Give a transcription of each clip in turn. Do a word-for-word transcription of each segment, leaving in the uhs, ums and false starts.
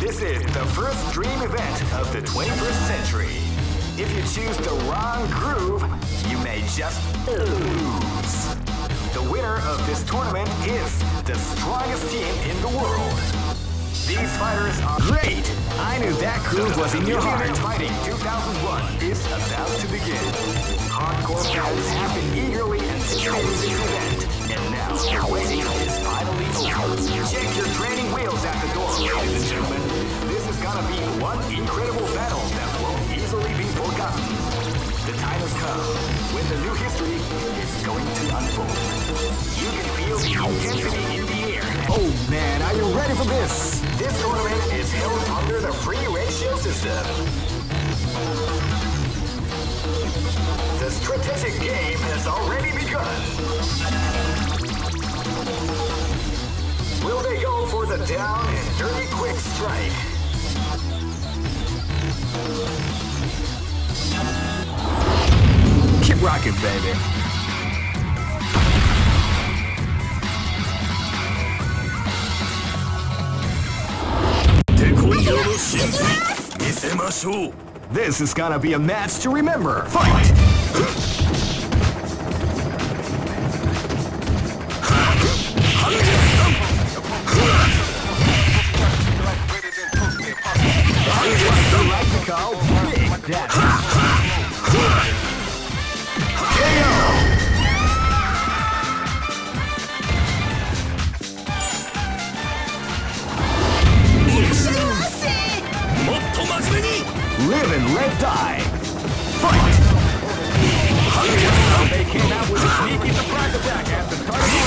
This is the first dream event of the twenty-first century. If you choose the wrong groove, you may just lose. The winner of this tournament is the strongest team in the world. These fighters are great! I knew that groove was in your heart. Fighting two thousand one is about to begin. Hardcore fans have been eagerly anticipating this event, and now the waiting is finally over. Check your training wheels at the door, ladies and gentlemen. This is gonna be one incredible battle that won't easily be forgotten. The time has come when the new history is going to unfold. You can feel the intensity in the air. Oh man, are you ready for this? This tournament is held under the free ratio system. The strategic game has already begun. Will they go for the down and dirty quick strike? Keep rocking, baby. This is gonna be a match to remember. Fight! Like to call Big Daddy. K O! Live and let die. Fight! They came out with a sneaky surprise attack at the start of the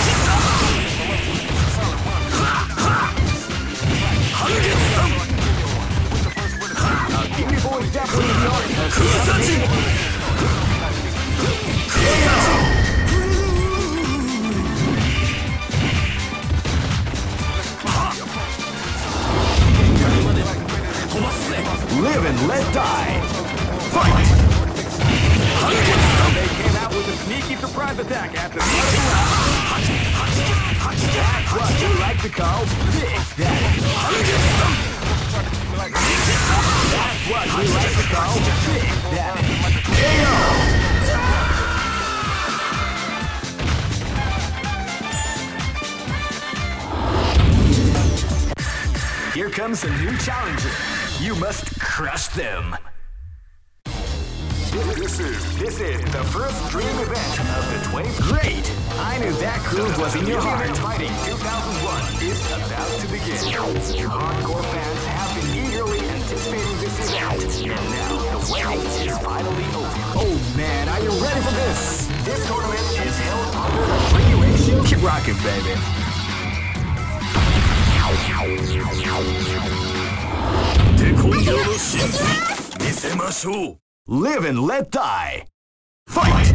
round. Gimme Boy definitely the art of Kusachi! Live and let die. Fight! They came out with a sneaky surprise attack at the start of the round. That's what we like to call Big Daddy. That's what we like to call Big Daddy. K O! Here comes a new challenger. You must crush them. This, this is this is the first dream event of the twenty. Great! I knew that groove was in your heart. Fighting two thousand one is about to begin. Hardcore fans have been eagerly anticipating this event, and now the waiting is finally over. Oh man, are you ready for this? This tournament is held under the free ratio. Keep rocking, baby. Live and let die. Fight!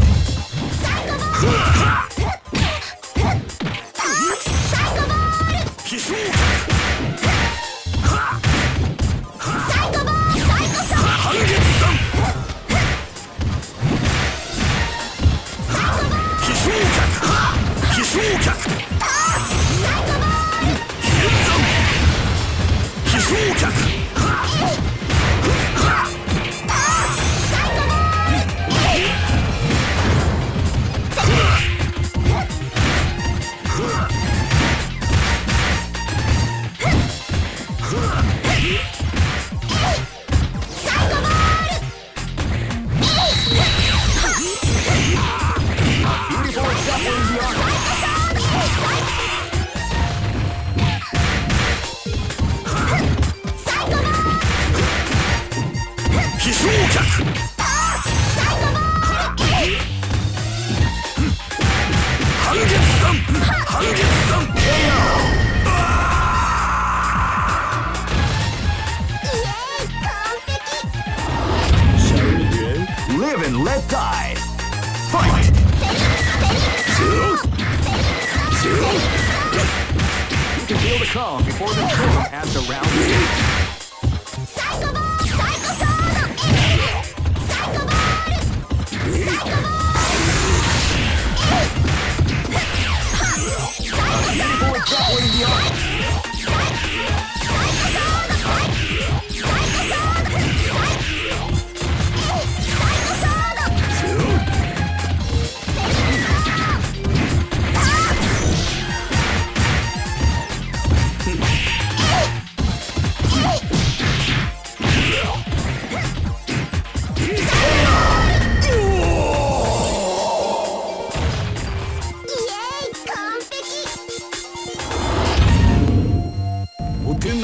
Live and let die. Fight! You can feel the calm before the storm as the round begins. Beautiful example in the art.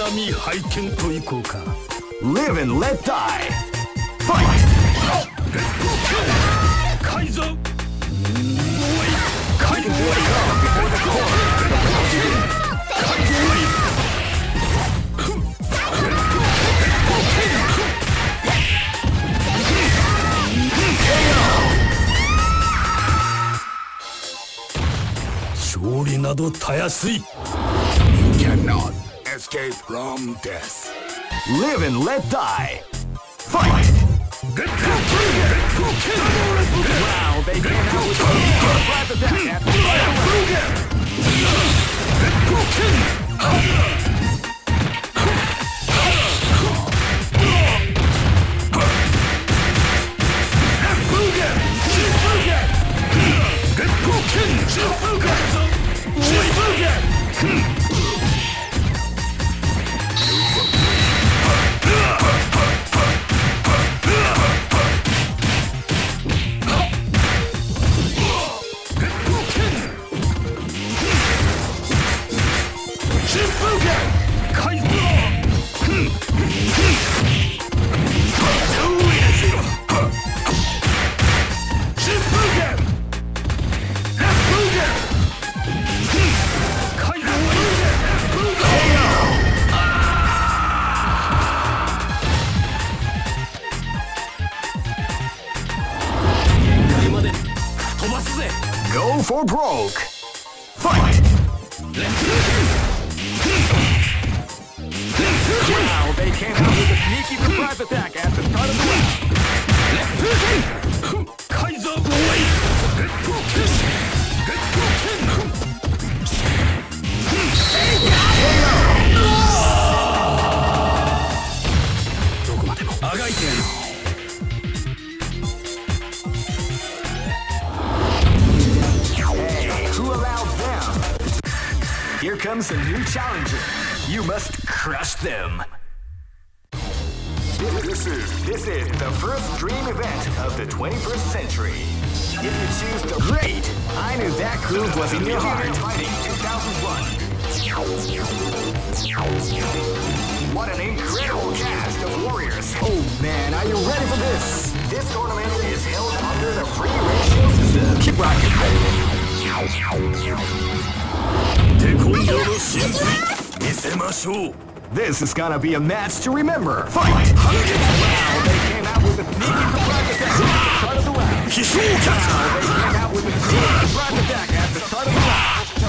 並拝見といこうか。 Live and let die. Fight! カイゾーカイゾー勝利などたやすい。 You cannot escape from death. Live and let die. Fight! Wow, they came out with a surprise attack at the Go for broke. Fight! Wow, they came out with a sneaky surprise attack at the start of the round. Kaiser Here comes a new challenger. You must crush them. This is this is the first dream event of the twenty-first century. If you choose the great, I knew that groove was in your heart. Fighting two thousand one. What an incredible cast of warriors! Oh man, are you ready for this? This tournament is held under the free ratio system. Keep rocking. This is gonna be a match to remember. Fight! Wow, they came out with a sneaky surprise attack at the start of the round. Wow, they came out with a sneaky surprise attack at the start of the round.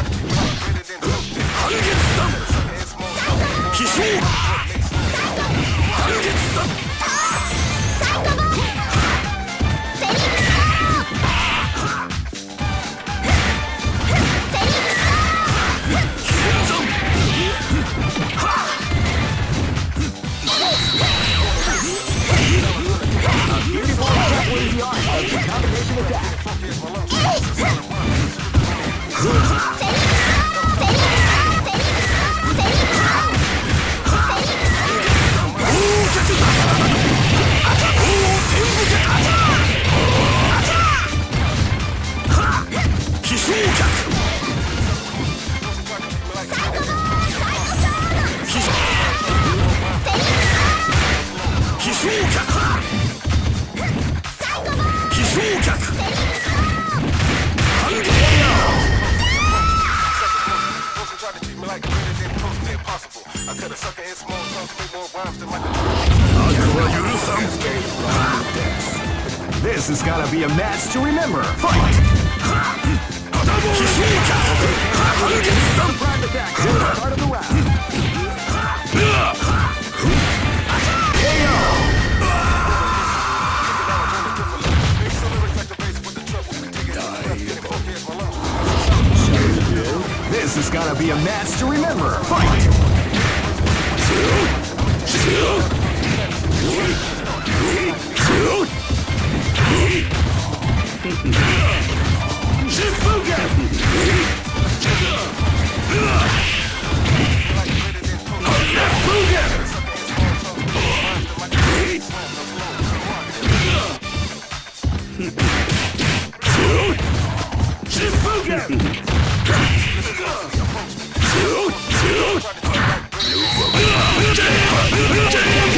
This is gonna be a match to remember. Fight! Surprise attack at the start of the round. K O! This is gonna be a match to remember. Fight!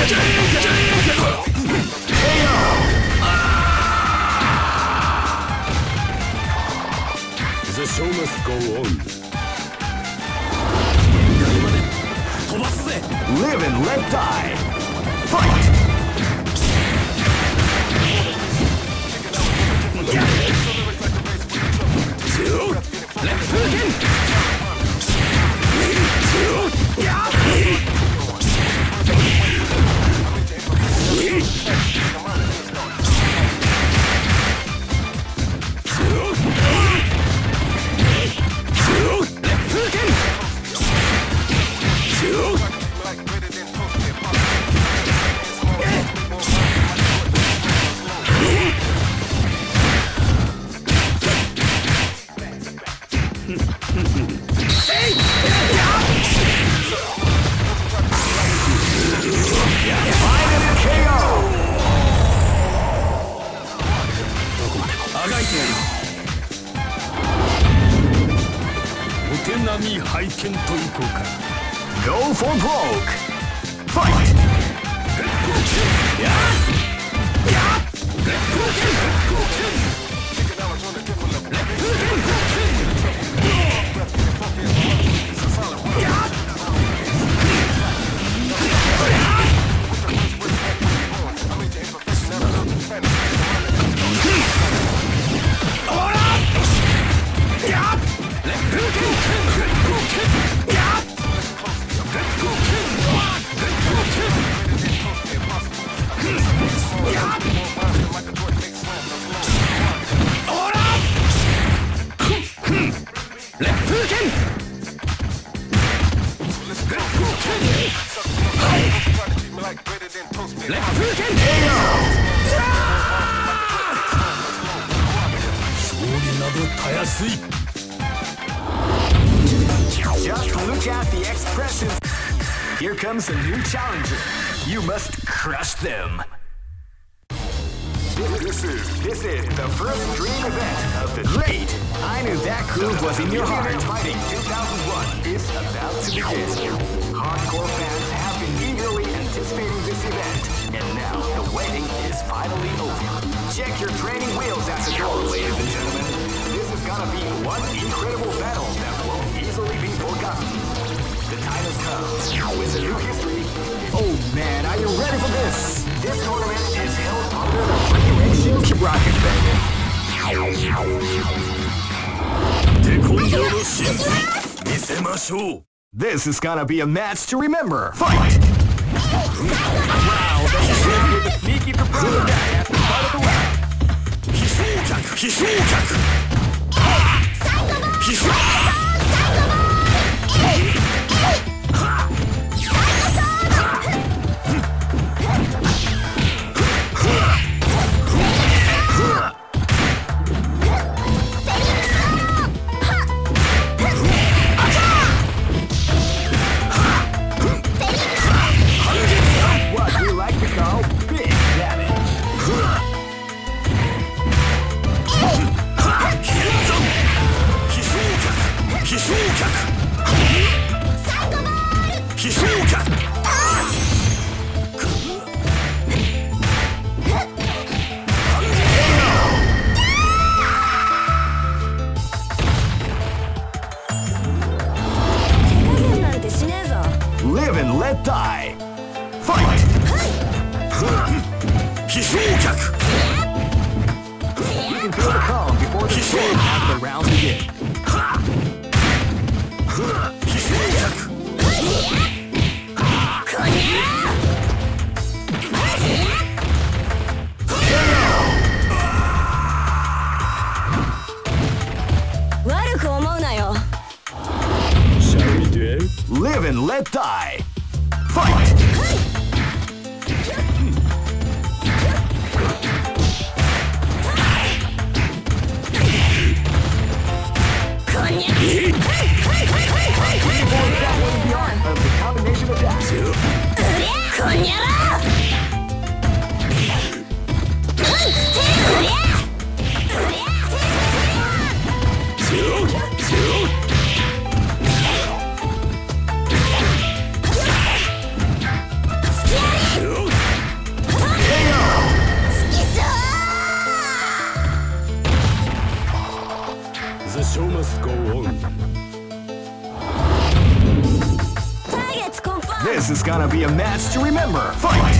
The show must go on. Live and let die. Fight! Go for broke! Fight! Just look at the expressions. Here comes a new challenger. You must crush them. This is, this is the first dream event of the great. I knew that groove was in your heart. Fighting two thousand one is about to begin. Hardcore fans have been eagerly anticipating this event, and now the waiting is finally over. Check your training wheels at the door, ladies and gentlemen. This is gonna be one incredible battle that won't easily be forgotten. The time has come with a new history. Oh man, are you ready for this? This tournament is held under the free ratio. Keep rocking, baby. This is gonna be a match to remember. Fight! Wow, they hit with a sneaky surprise attack at the start of the round. What we like to call big damage. Live and let die. Fight! You can feel the calm before the storm as the round begins. Shall we do it? Live and let die. Fight! Of the combination attack. gonna be a match to remember. Fight!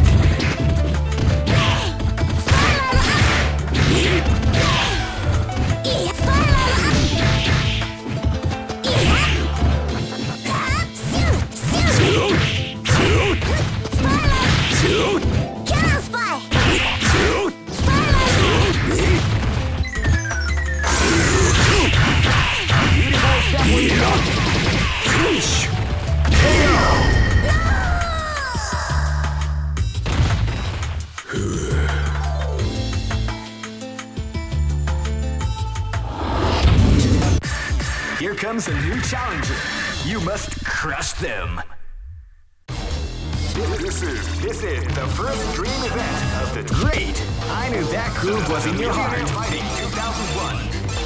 Here comes a new challenger. You must crush them. This, this is this is the first dream event of the great. I knew that groove was in your heart. Fighting two thousand one.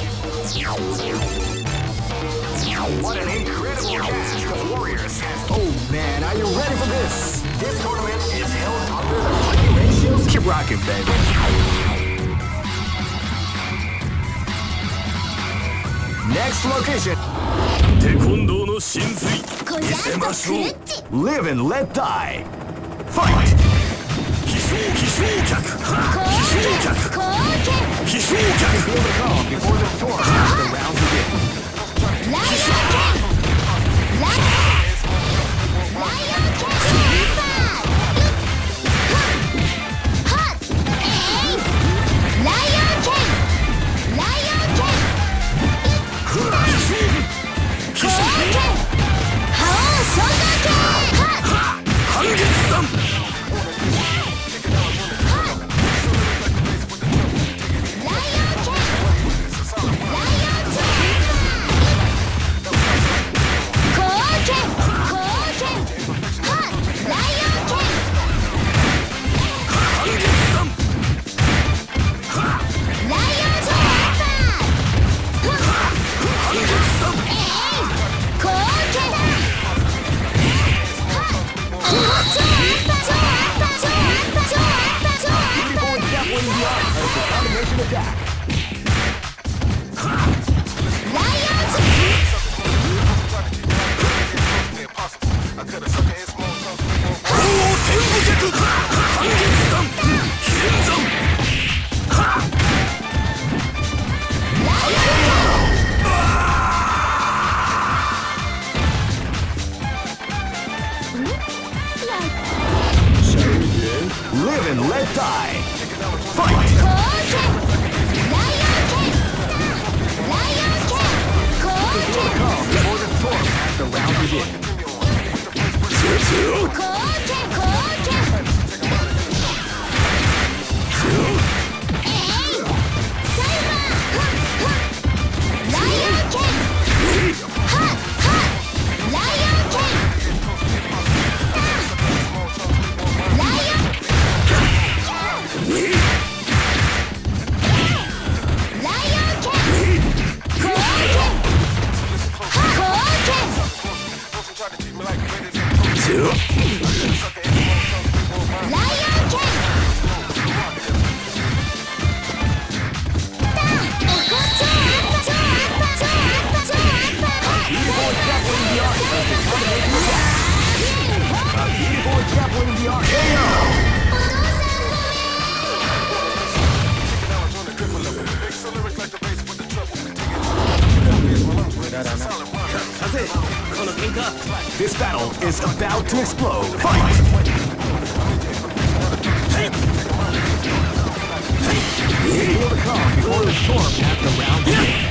What an incredible cast of warriors! Oh man, are you ready for this? This tournament is held under the free ratios. Keep rocking, baby. Next location. Live and let die. Fight! Feel the calm before the storm as the round begins. Live and let die. Fight! Before the storm as the round begins. This battle is about to explode. Fight! Feel the calm before the storm as the round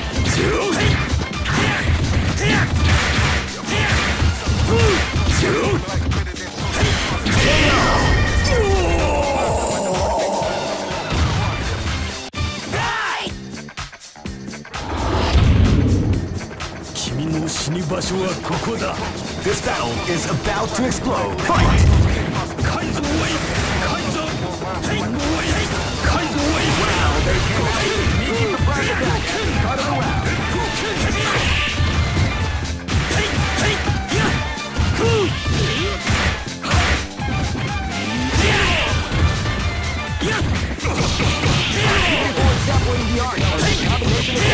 This battle is about to explode. Fight! Wow, they can't beat the surprise attack at the start of the round. Javelin the art of the combination of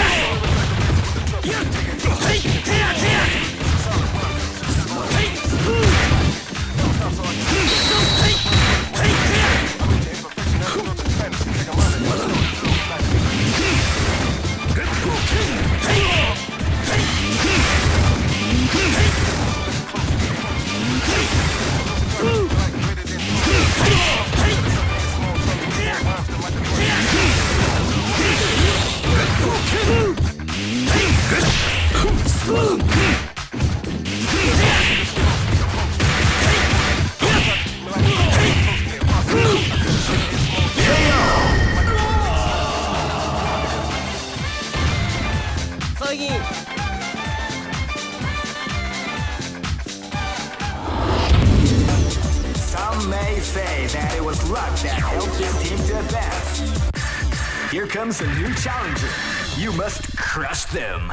say that it was luck that helped this team to advance. Here comes a new challenger. You must crush them.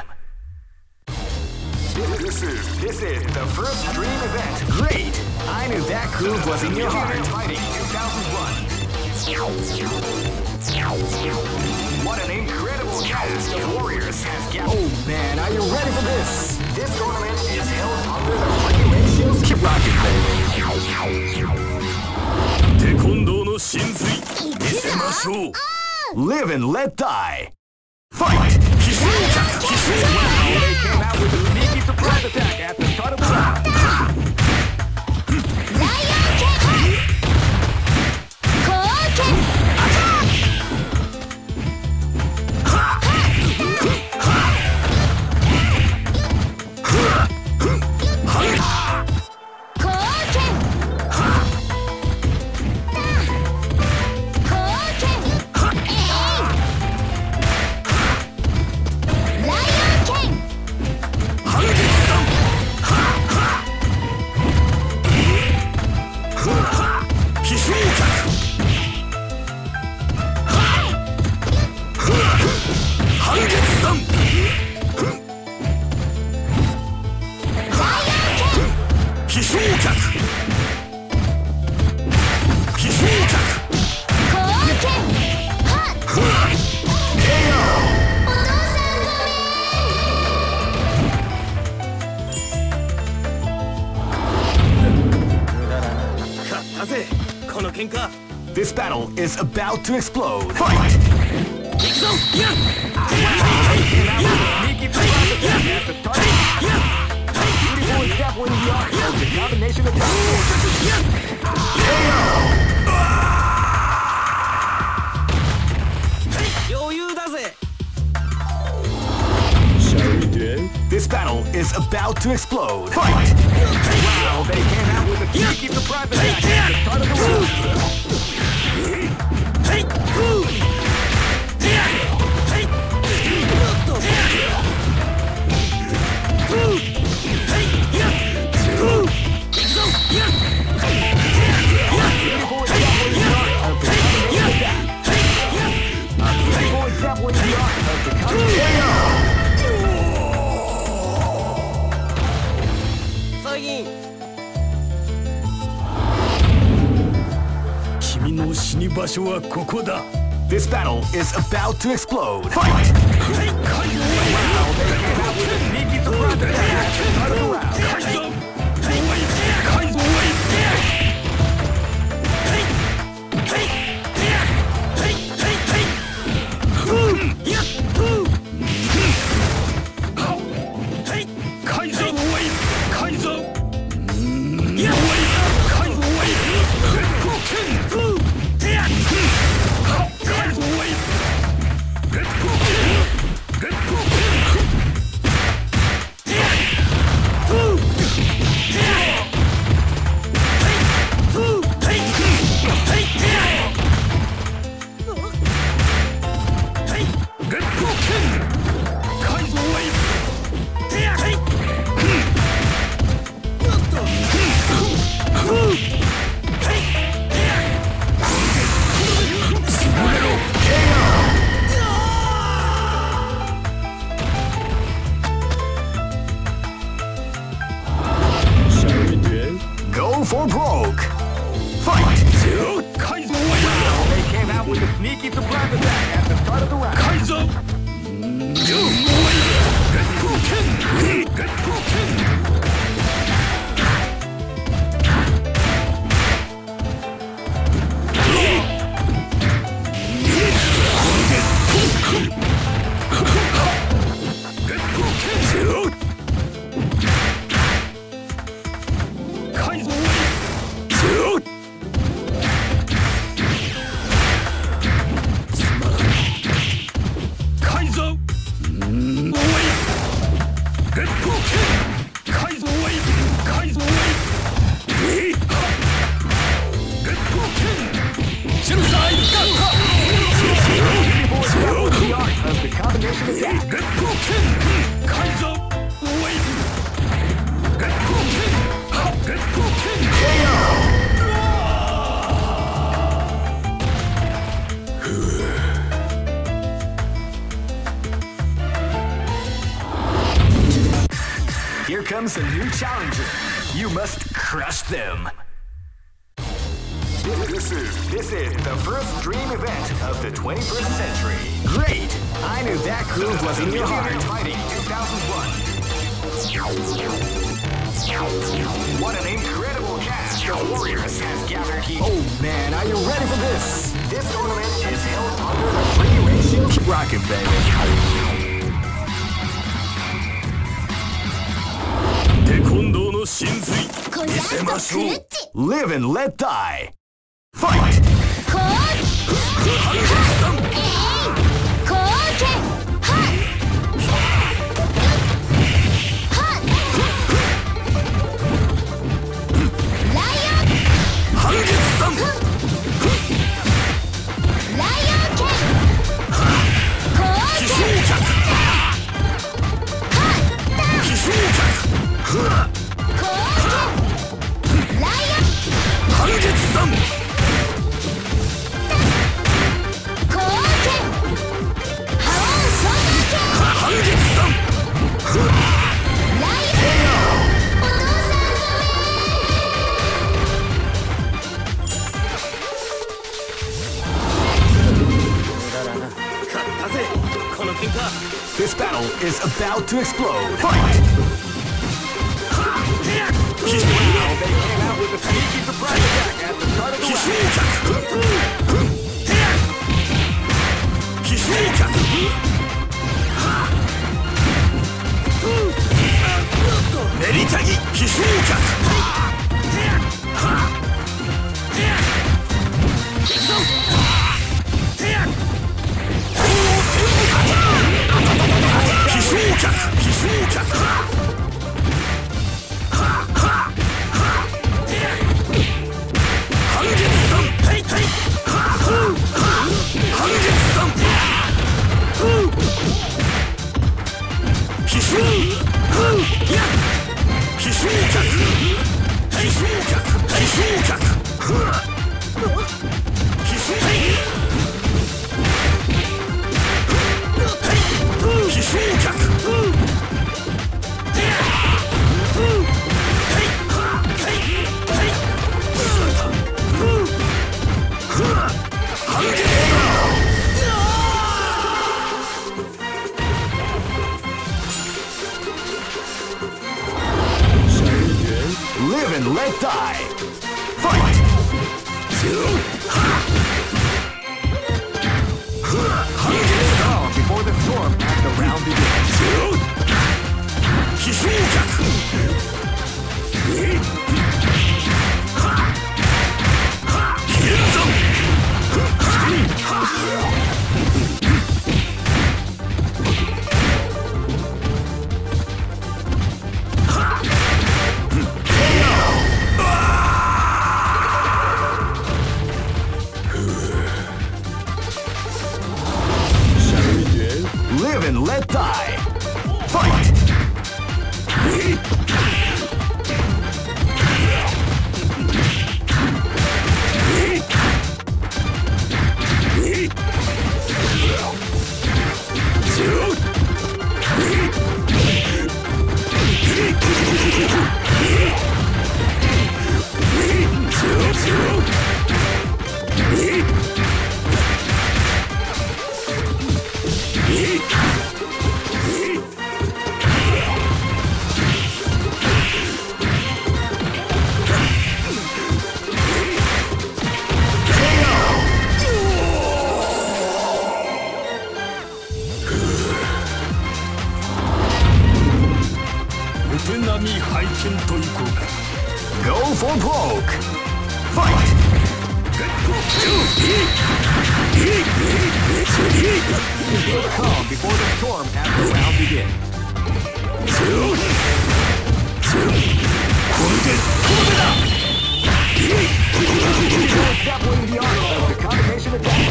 This, this is this is the first dream event. Great! I knew that groove was in your heart. Fighting two thousand one. What an incredible cast of warriors has gathered. Oh man, are you ready for this? This tournament is held under the regulations. Keep rocking, baby. テコンドーの神髄見せましょう。Live and let die. Fight! They came out with a sneaky surprise attack at the start of the round. This battle is about to explode. Fight! This battle is about to explode. Fight! Wow, they came out with a sneaky surprise attack at the start of the round. This battle is about to explode. Fight! Wow, they came out with a sneaky surprise attack at the start of the round. For broke. Fight! Wow, they came out with a sneaky surprise attack at the start of the round. Kaizo! challenger. You must crush them. This, this is this is the first dream event of the twenty-first century. Great! I knew that groove was in your heart. Fighting two thousand one. What an incredible cast of warriors has gathered here. Oh man, are you ready for this? This tournament is held under the free ratio. Keep rocking, baby. Live and let die. Fight! This battle is about to explode. Fight! Wow, they came out with a sneaky surprise attack at the start of the round. Meritagi Live and let die. Fight! Calm before the storm as the round begins. Live and let die. Fight! Go for broke. Fight! Calm before the storm as the round begins. Extrapolating the art of the combination attack.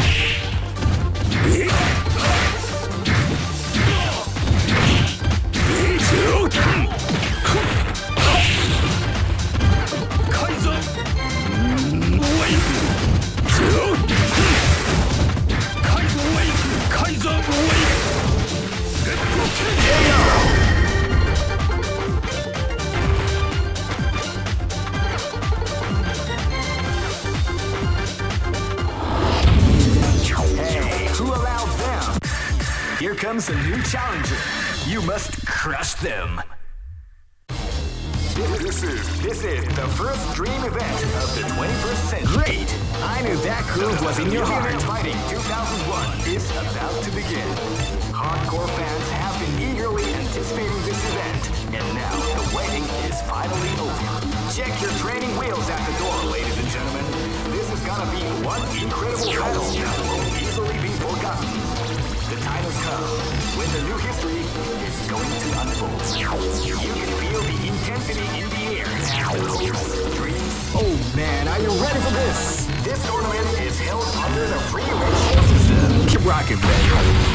comes a new challenger. You must crush them. This is this is the first dream event of the twenty-first century. Great! I knew that groove was in your heart. Fighting two thousand one is about to begin. Hardcore fans have been eagerly anticipating this event, and now the waiting is finally over. Check your training wheels at the door, ladies and gentlemen. This is gonna be one incredible battle that won't easily be forgotten. The time has come when the new history is going to unfold. You can feel the intensity in the air as the hopes, dreams. Oh man, are you ready for this? This tournament is held under the free ratio system. Keep rocking, baby.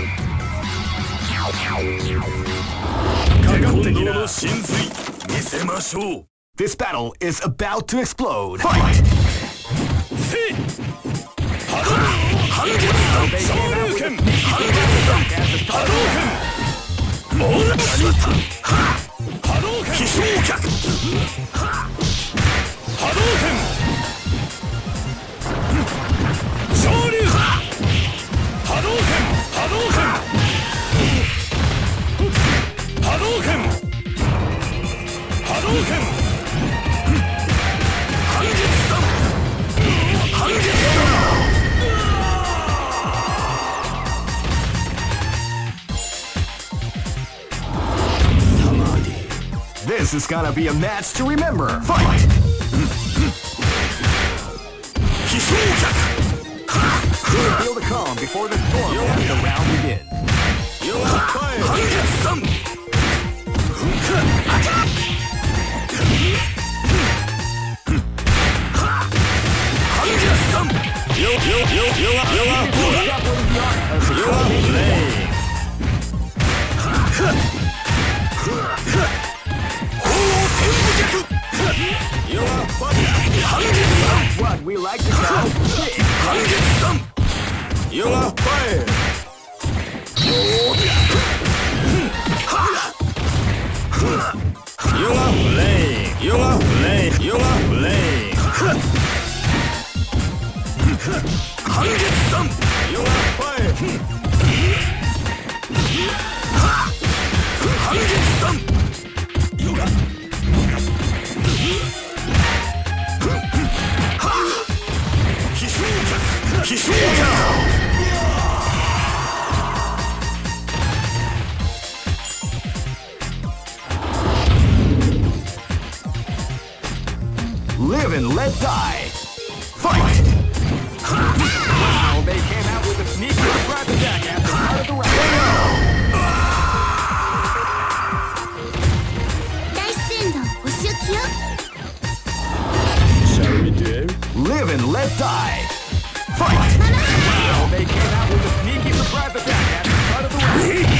This battle is about to explode. Fight! This is gonna be a match to remember. Fight! Feel the calm before the storm and the round begins. What we like to call you are fired. You are playing. You are playing. You are playing. You are fired. You got. Live and let die. Fight! Wow, they came out with a sneaky surprise attack after part of the round. Shall we do? Live and let die. Fight! Wow, they came out with a sneaky surprise attack at the start of the round.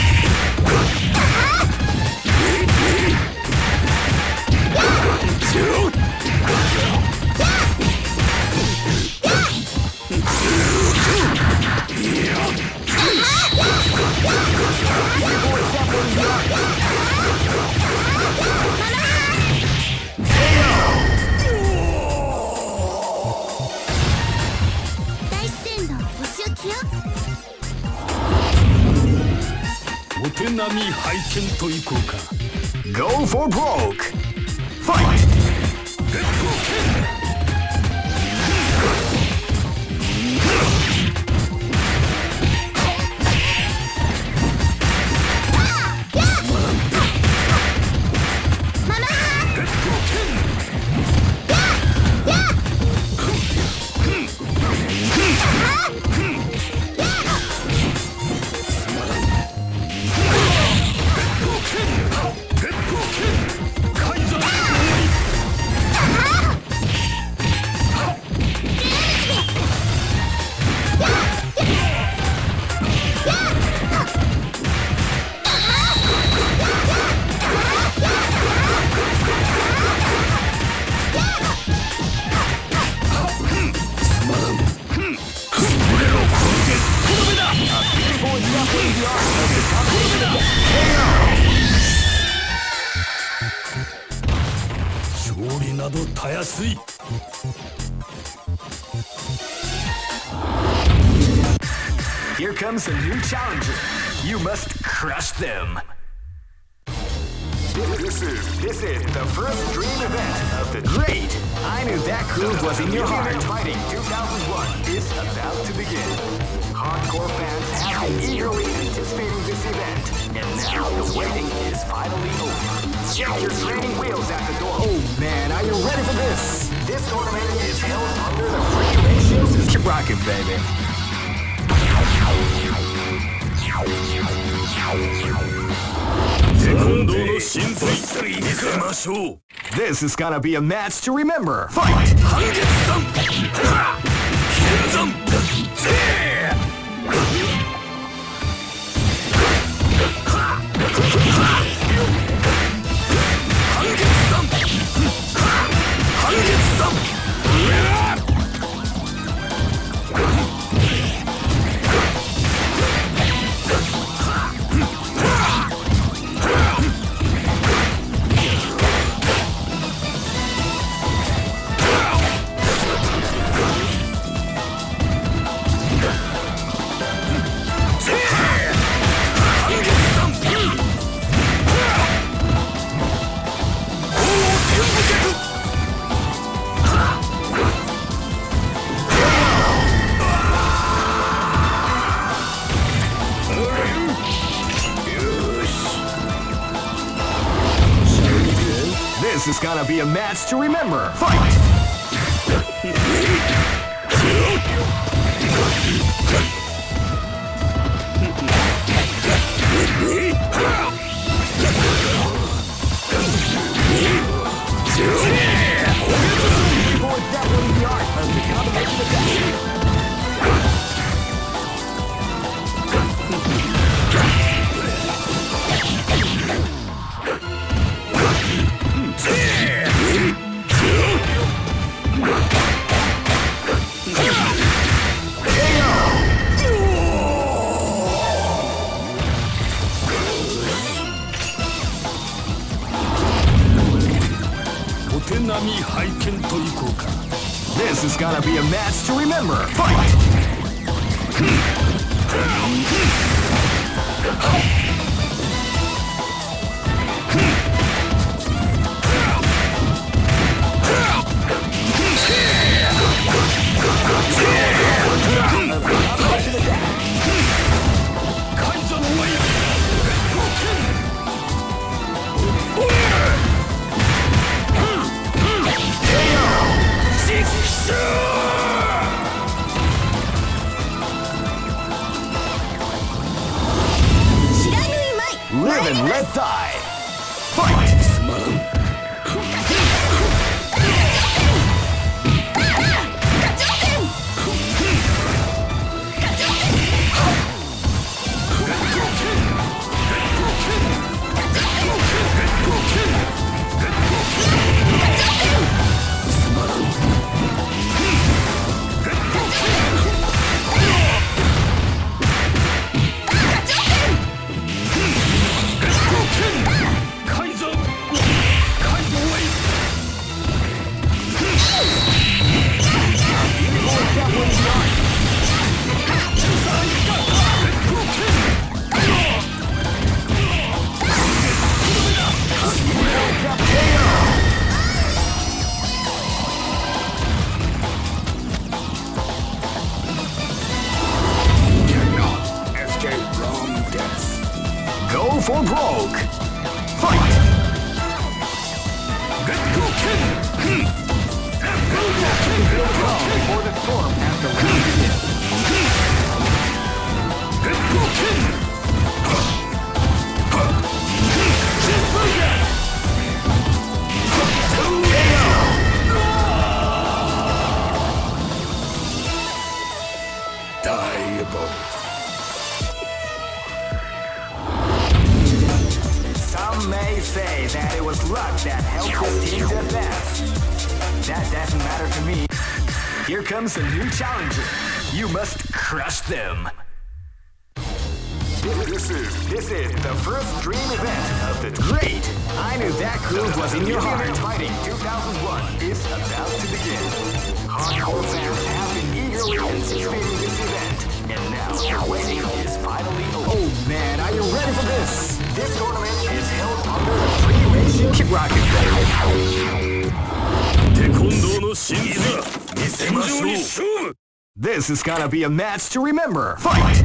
Go for broke. Fight! Here comes a new challenger. You must crush them. This is this is the first dream event of the great. I knew that groove was in your heart. Fighting two thousand one is about to begin. Hardcore fans have been eagerly anticipating this event, and now the waiting is finally over. Check your training wheels at the door. Oh man, are you ready for this? This tournament is held under the free ratio system. Keep rocking, baby. This is gonna be a match to remember. Fight! This is gonna be a match to remember. Fight! This is gonna be a match to remember. Fight! Live and let die. Fight! For broke. Fight! Before the storm has the round begin. Some may say that it was luck that helped this team to advance. That doesn't matter to me. Here comes a new challenger. You must crush them. This is this is the first dream event of the great. I knew that groove was in your heart. Fighting two thousand one is about to begin. Hardcore fans have been eagerly anticipating this event, and now the waiting is finally over. Oh man, This tournament is held under the free ratio. Keep rocking, baby. テコンドーの真実見せましょう。 This is gonna be a match to remember. Fight!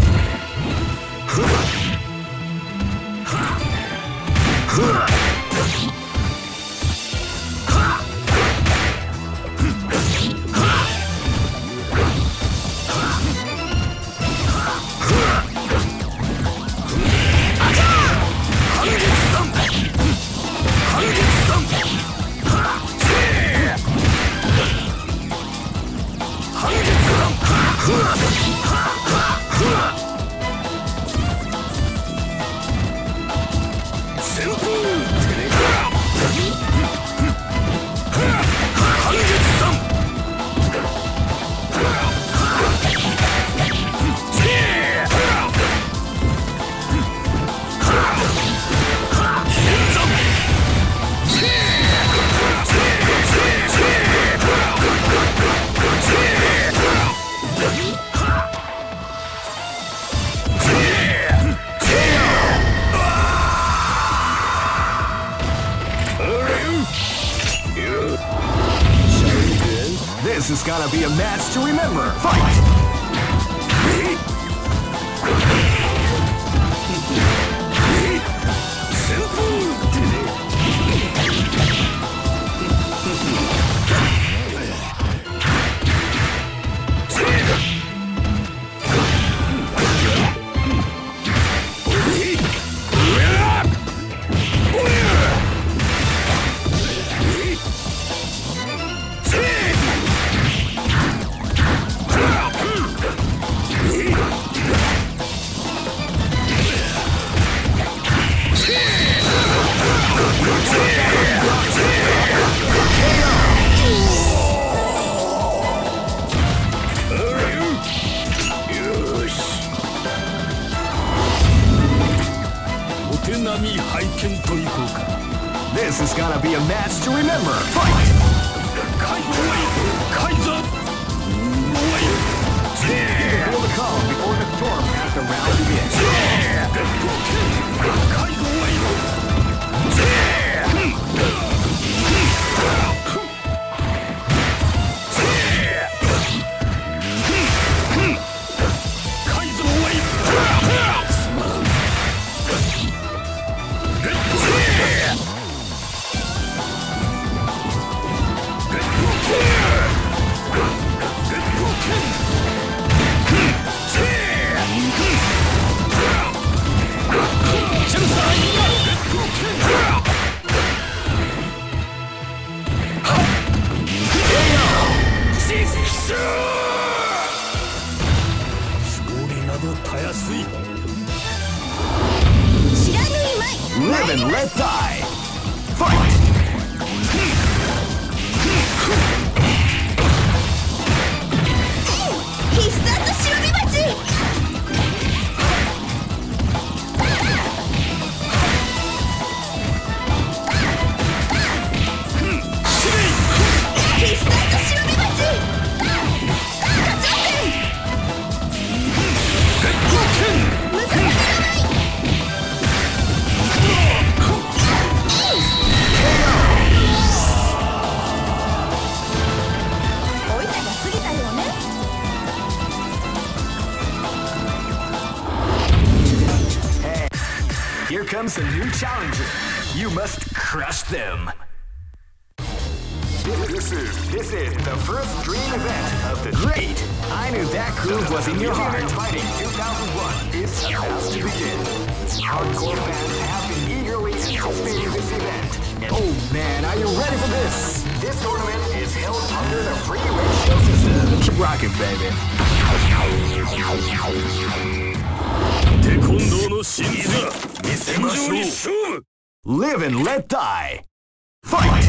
This is gonna be a match to remember. Fight! This is gonna be a match to remember. Fight! Feel the calm before the storm as the round Live and let die. Fight! Here comes a new challenger. You must crush them. This, this is this is the first dream event of the great. I knew that groove was in your heart. Fighting two thousand one is about to begin. Hardcore fans have been eagerly anticipating this event. And oh man, are you ready for this? This tournament is held under the free ratio system. Keep rocking, baby. Live and let die. Fight!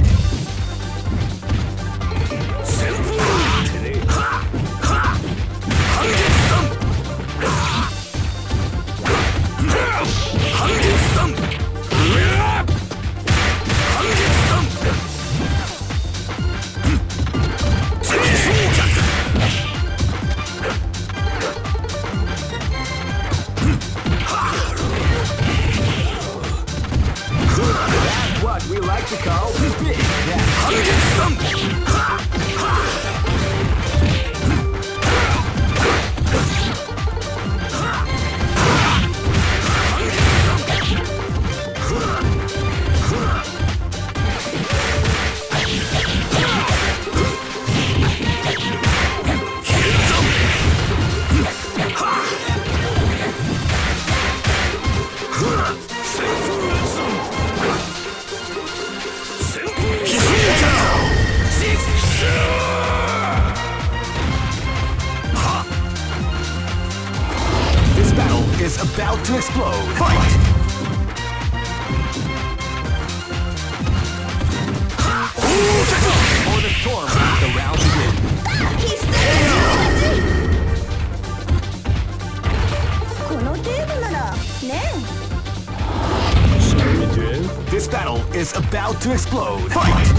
is about to explode. Fight! For the storm, the round begins. This battle is about to explode. Fight!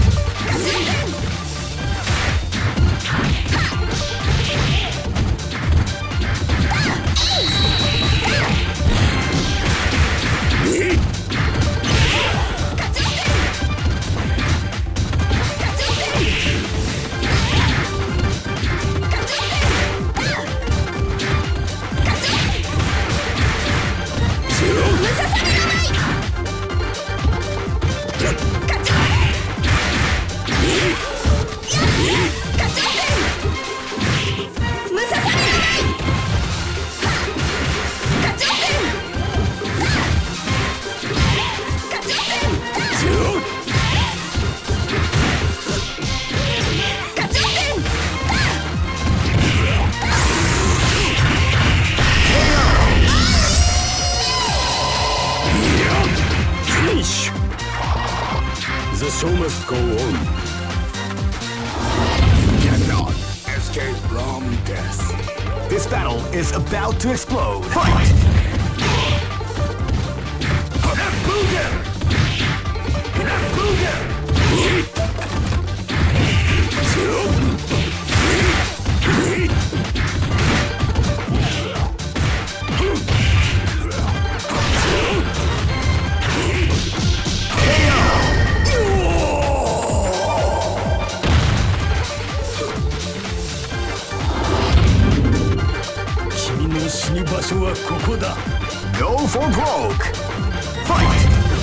The show must go on. You cannot escape from death. This battle is about to explode. Fight! Go for broke! Fight!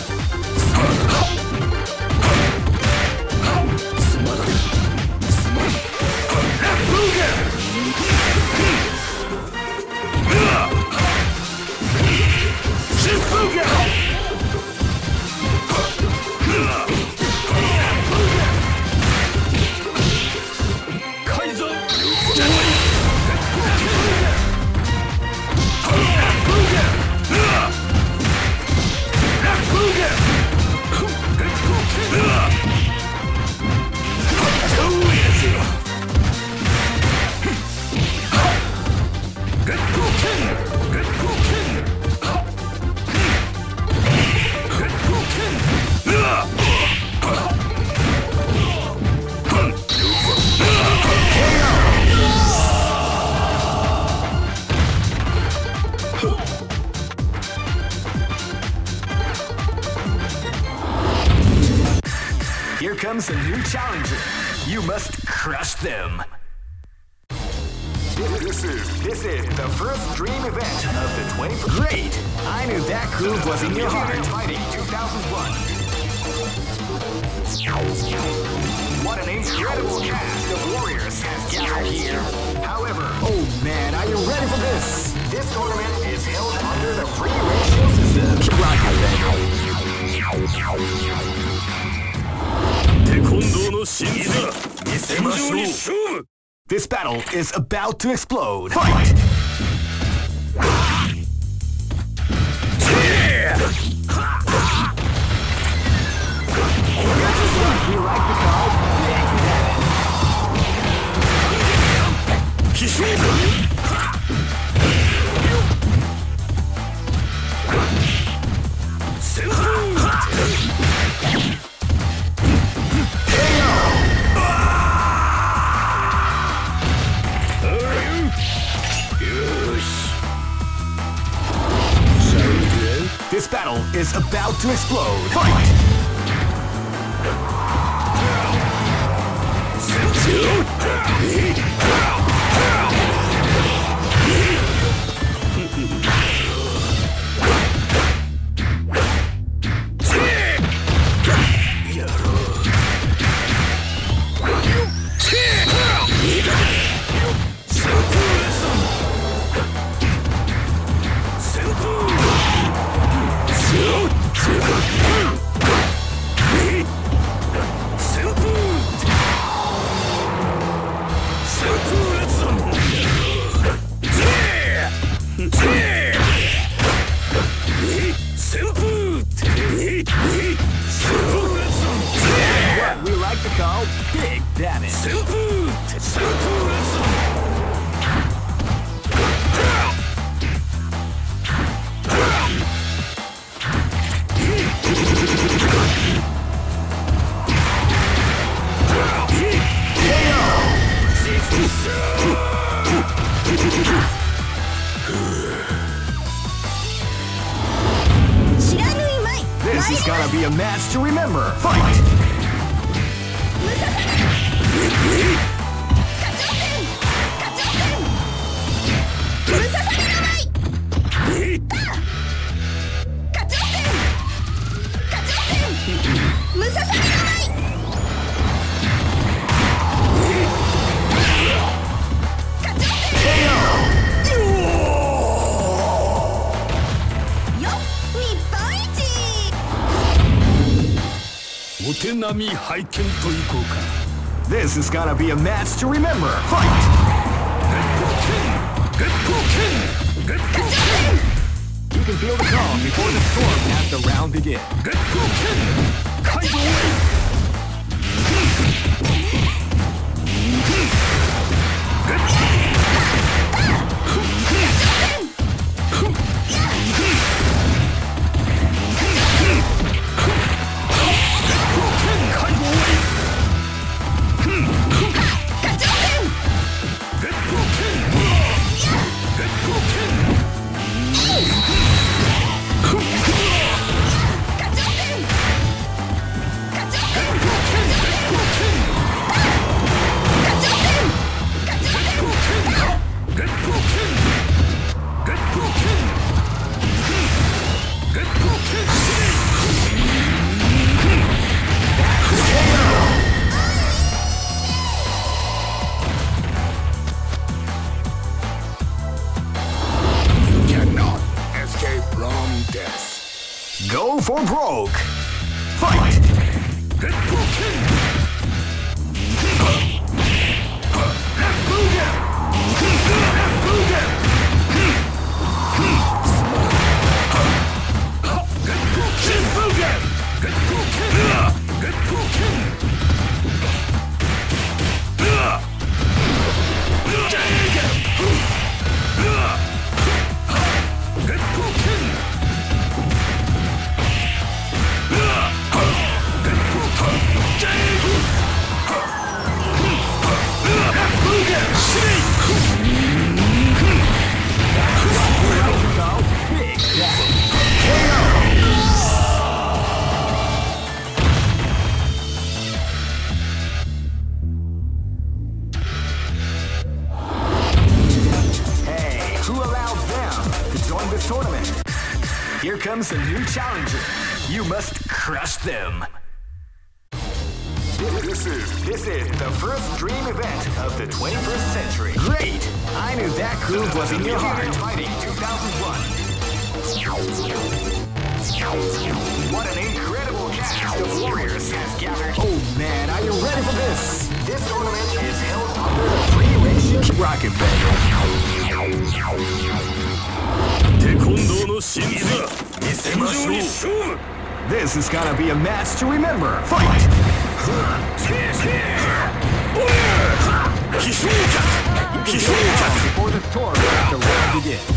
Here comes a new challenger. You must crush them. This is this is the first dream event of the twenty-first. Great! I knew that groove was in your heart. Fighting two thousand one. What an incredible cast of warriors has gathered here. However, oh man, are you ready for this? This tournament is held under the free ratio system. Rock it, then. This battle is about to explode. Fight! You like the card? Yeah, you have it. This battle is about to explode. Fight! Senpu! a match to remember. Fight! This is gonna be a match to remember. Fight! You can feel the calm before the storm as the round begins. Go for broke. Fight! Here comes a new challenger. You must crush them. This is this is the first dream event of the twenty-first century. Great! I knew that groove was in your heart. Fighting two thousand one. What an incredible cast of warriors has gathered. Oh man, are you ready for this? This tournament is held under the free ratio. Keep rocking, baby. This is gonna be a match to remember. Fight! Before the storm at the round begins.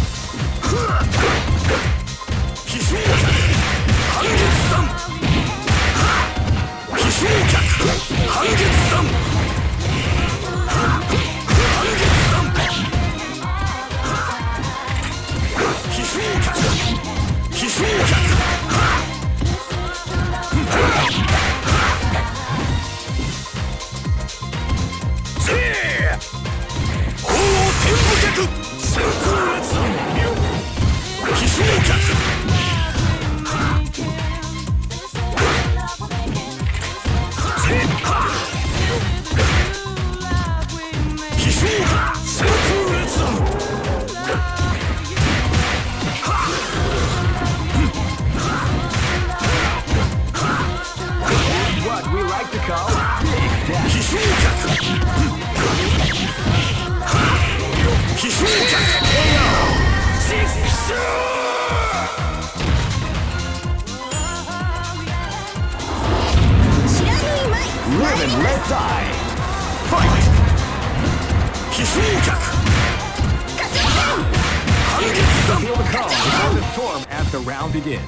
What we like to call Big Daddy. Live and let die. Fight! Feel the calm before the storm as the round begins.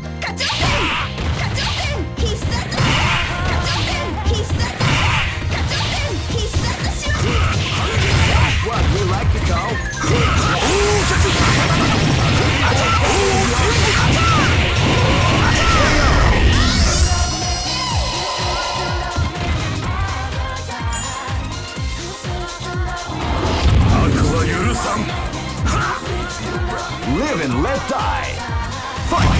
What we like to call Live and let die. Fight!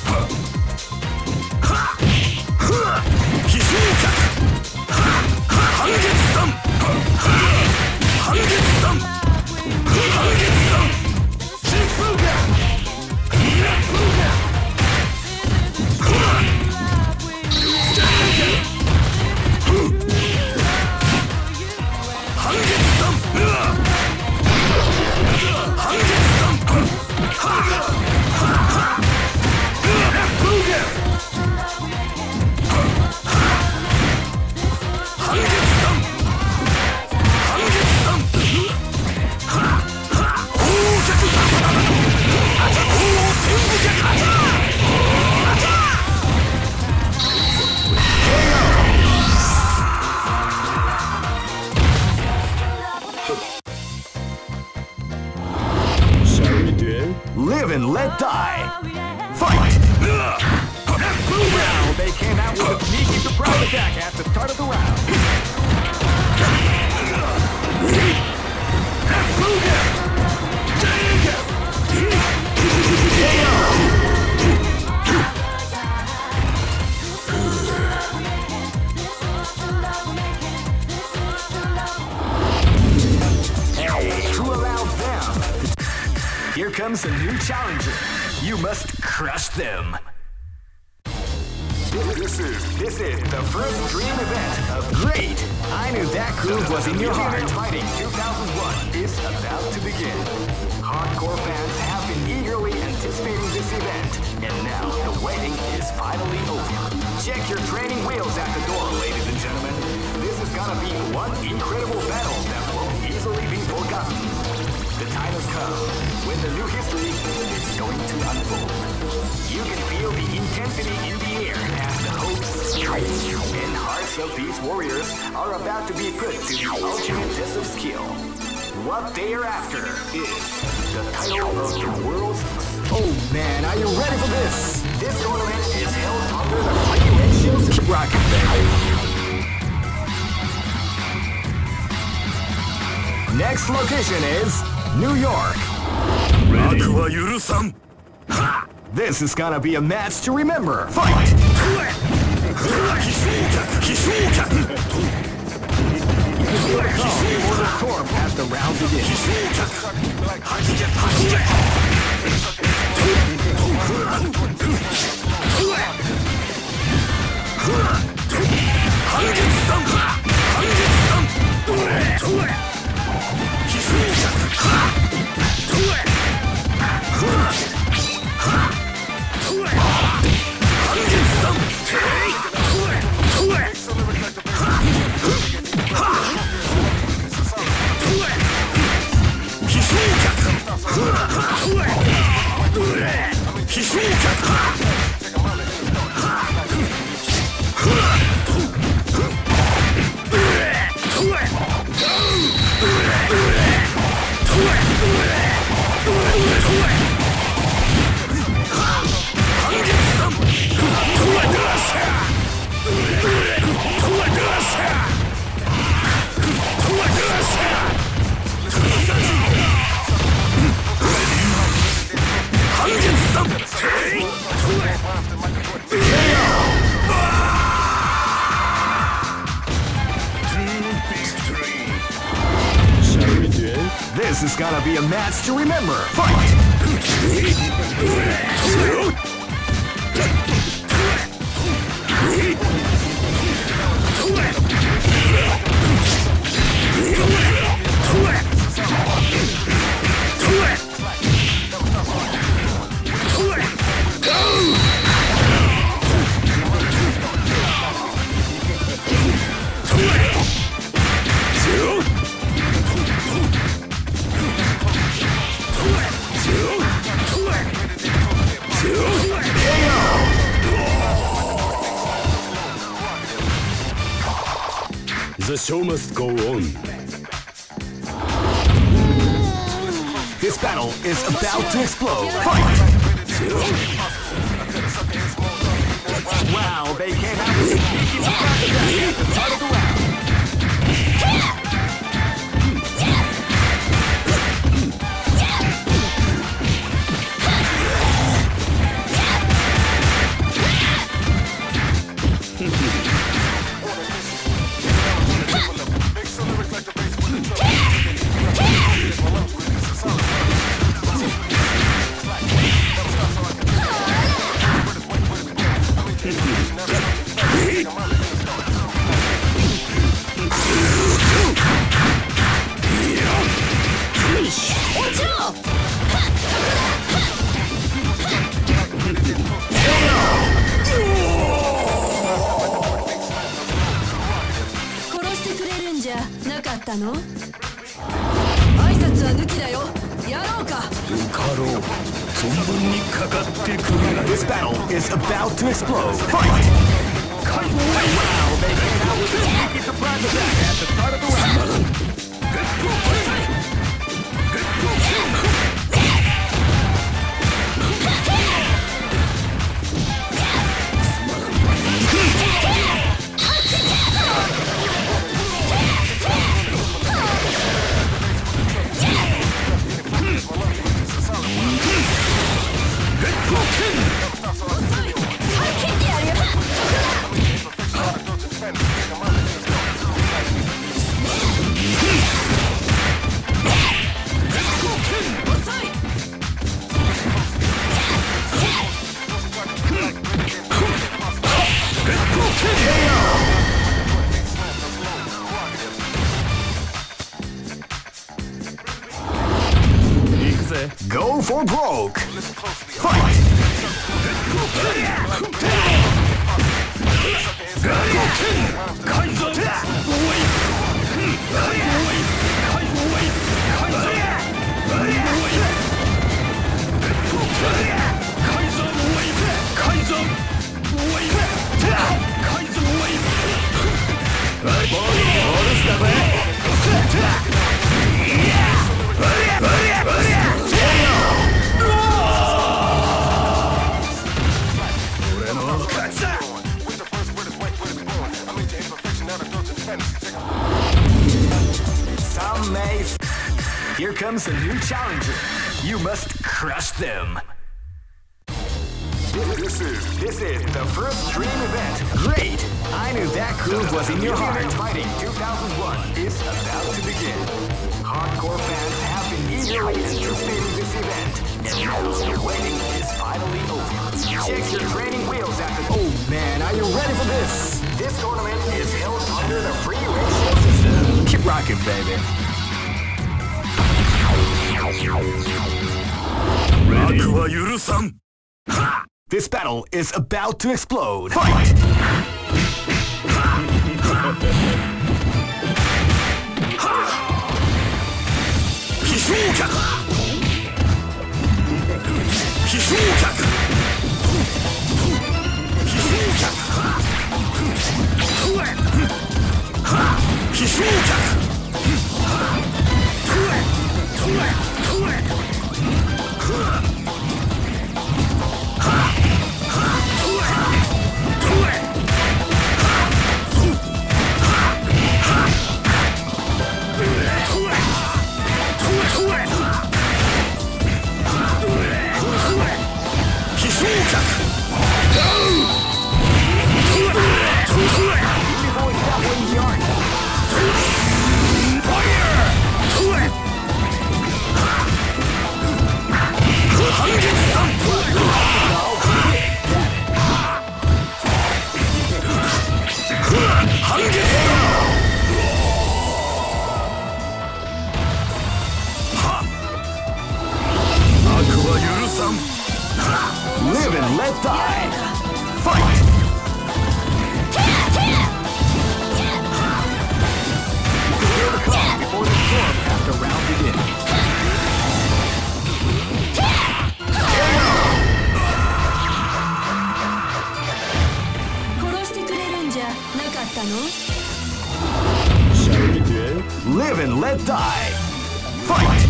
Live and let die. Fight! Wow, they came out with a sneaky surprise attack at the start of the round. Hey, who allowed them? Here comes a new challenger. You must crush them. This is this is the first dream event of Great. I knew that groove was in your heart. Fighting two thousand one is about to begin. Hardcore fans have been eagerly anticipating this event, and now the waiting is finally over. Check your training wheels at the door, ladies and gentlemen. This is gonna be one incredible battle that won't easily be forgotten. The time has come when the new history is going to unfold. You can feel the intensity in the air as the hopes, dreams, and hearts of these warriors are about to be put to the ultimate test of skill. What they are after is the title of the world's... Oh man, are you ready for this? This tournament is held under the free red shields. Keep rocking, baby. Next location is New York. This is gonna be a match to remember. Fight! The storm as the round begins. This is gonna be a match to remember. Fight! The show must go on. This battle is about to explode. Fight! Wow, they came out with a sneaky surprise attack at the start of the round. ったの？挨拶は抜きだよ。やろうか。 受かろう。存分にかかってくれ。 This battle is about to explode. Fight! Wow, they came out with a sneaky surprise attack at the start of the round. Go for broke. Fight! Some may. Here comes a new challenger. You must crush them. This, this is this is the first dream event. Great! I knew that groove was in your heart. Fighting two thousand one is about to begin. Hardcore fans have been eagerly anticipating this event, and now the waiting is finally over. Check your training wheels at the. Oh man, are you ready for this? This tournament is held under the free ratio system. Keep rocking, baby. This battle is about to explode. Fight! Live and let die. Fight! Prepare to come before the storm as the round begins. 殺してくれるんじゃなかったの？ Live and let die. Fight!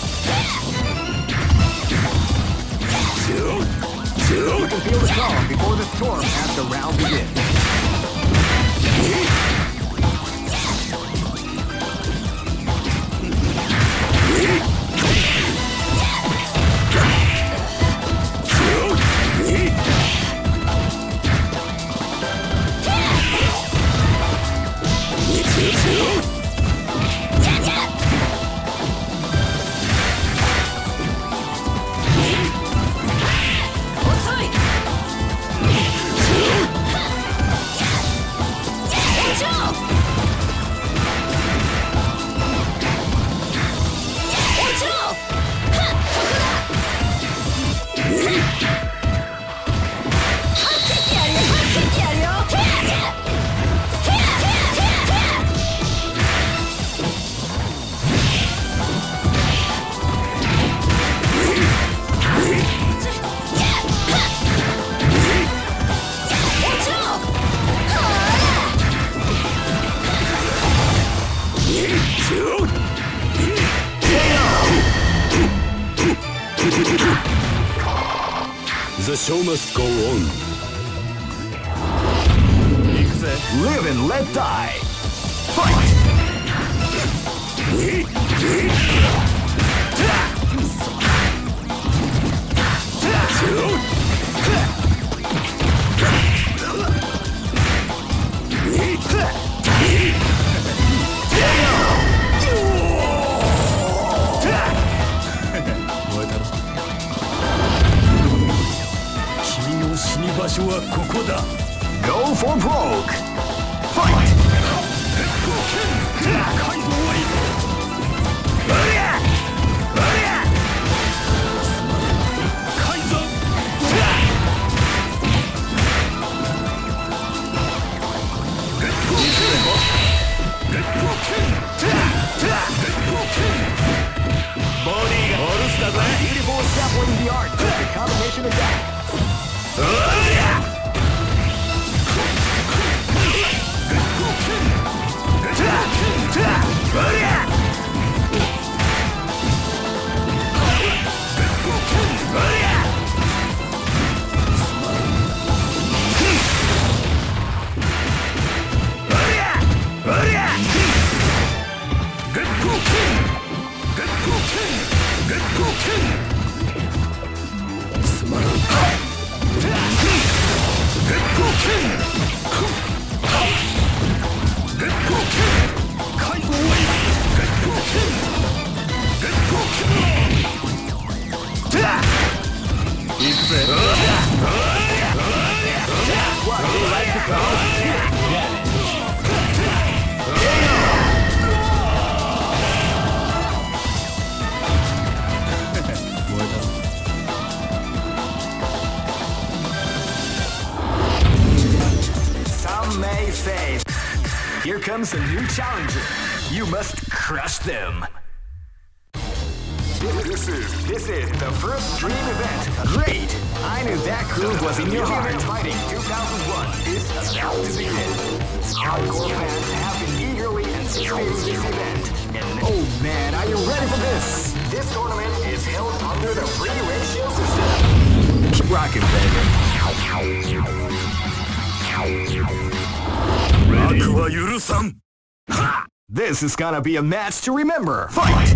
You can feel the calm before the storm as the round begins. show must go on. Live and let die. Fight! Go for broke. Fight! Beautiful sapling the art. The combination attack. Some may say, here comes a new challenger. You must crush them. This is this is the first dream event. Great! I knew that groove was in your heart. Fighting two thousand one is about to begin. Hardcore fans have been eagerly anticipating this event. And oh man, are you ready for this? This tournament is held under the free ratio system. Keep rocking, baby. This is gonna be a match to remember. Fight!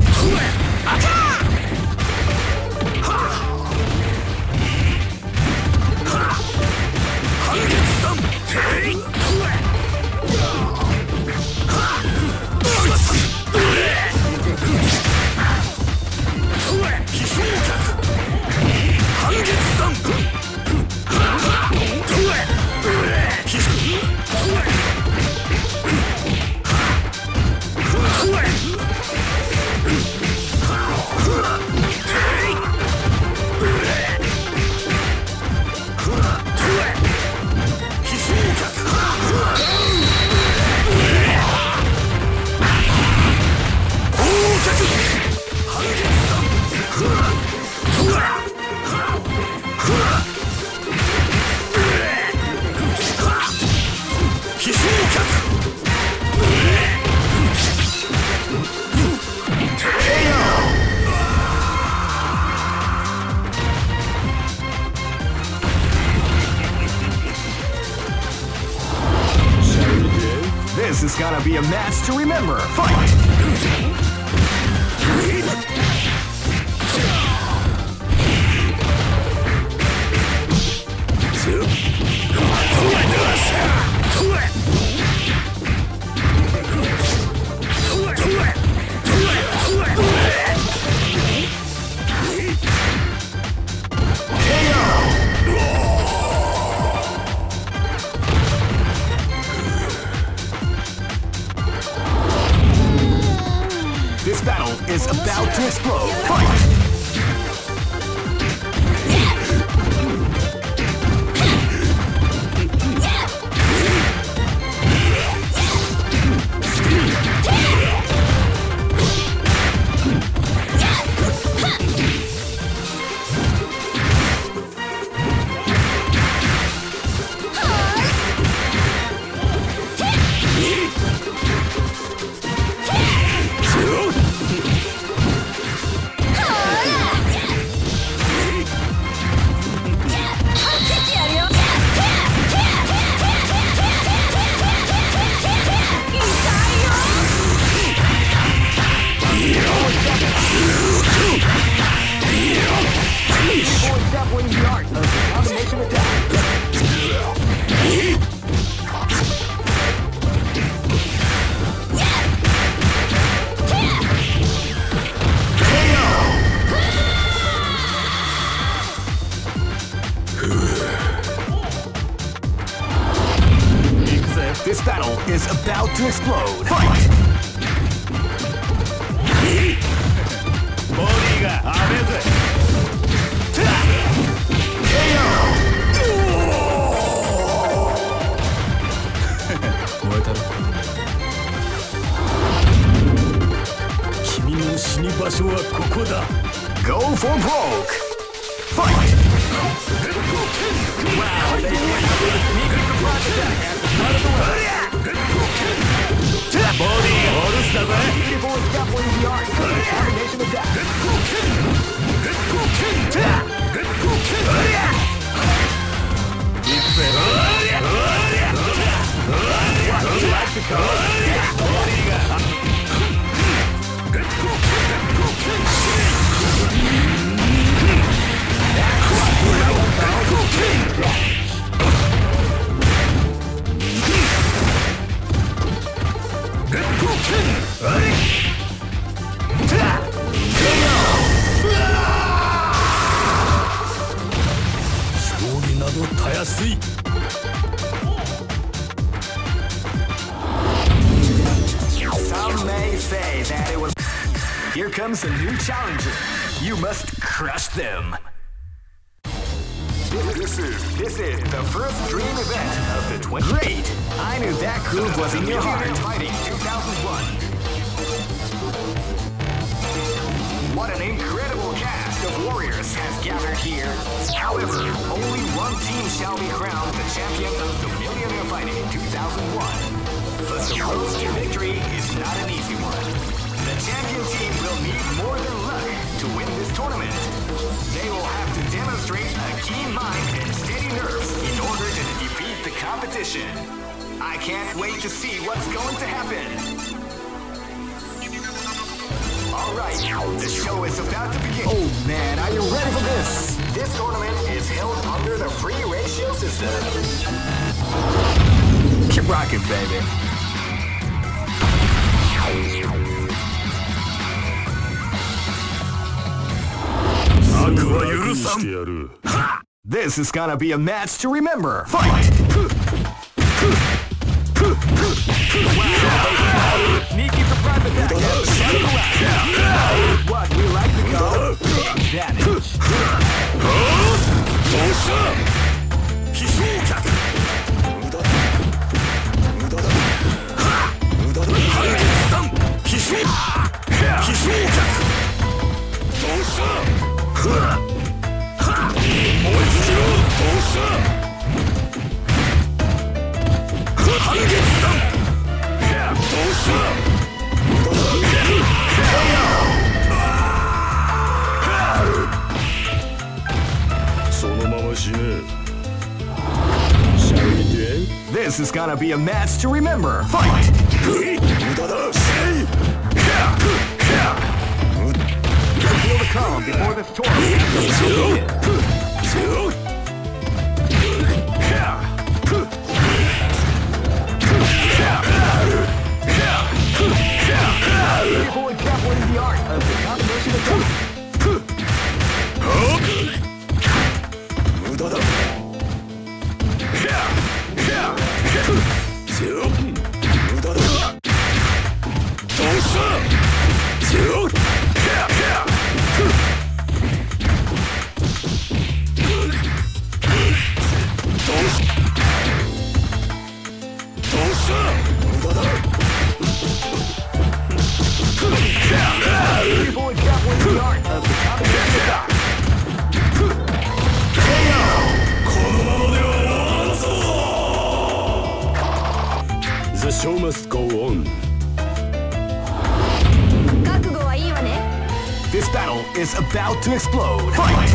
This is gonna be a match to remember. Fight! This battle is about to explode. Fight! ボディがアベズ。燃えたろ。君の死に場所はここだ。 Go for broke! Fight! Wow, they came out with a sneaky surprise attack at the start of the round. ボディがホルスだぜ。 Beautiful and scuffling the art of the combination attack. Like the code. Some may say that it was. Here comes a new challenger. You must crush them. This, this is this is the first dream event of the twenty. Great! I knew that groove was in your heart. Fighting two thousand one. What an incredible cast of warriors has gathered here. However, only one team shall be crowned the champion of the Millionaire Fighting two thousand one. But the road to victory is not an easy one. The champion team will need more than luck to win this tournament. They will have to demonstrate a keen mind and steady nerves in order to defeat the competition. I can't wait to see what's going to happen. Alright, the show is about to begin. Oh man, are you ready for this? This tournament is held under the free ratio system. Keep rocking, baby. This is gonna be a match to remember. Fight! Sneaky surprise attack at the start of the round. What we like to call damage. This is gonna be a match to remember. Fight! Feel the calm before this tournament begins. Beautiful and careful in the art of the combination attack. Beautiful and careful in the art of the combination attack. The show must go on. This battle is about to explode. Fight!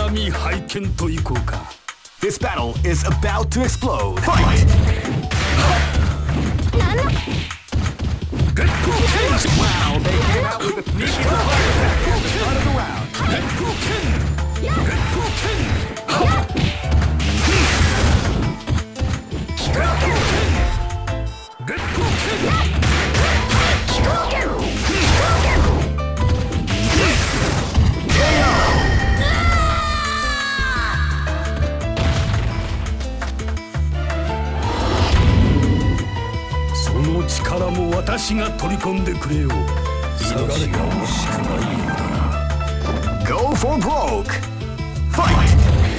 並み拝見といこうか。 This battle is about to explode. Fight! Wow, they came out with a sneaky surprise attack at the start of the round. So の力も私が取り込んでくれよ。命が惜しくないよな。 Go for broke! Fight!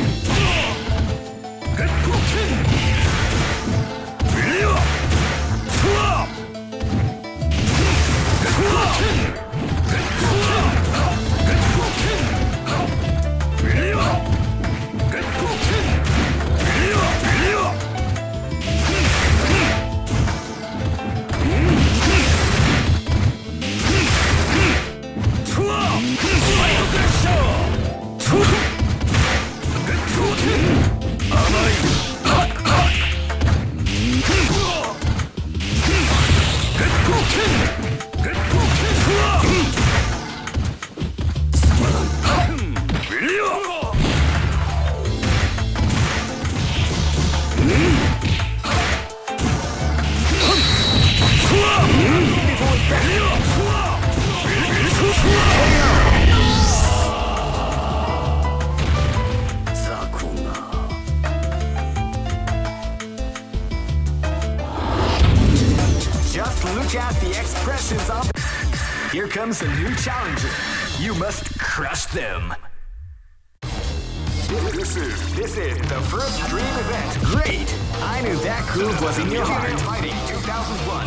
Just look at the expressions of... Here comes a new challenger. You must crush them. This, this is this is the first dream event. Great! I knew that groove was in your heart. Fighting two thousand one.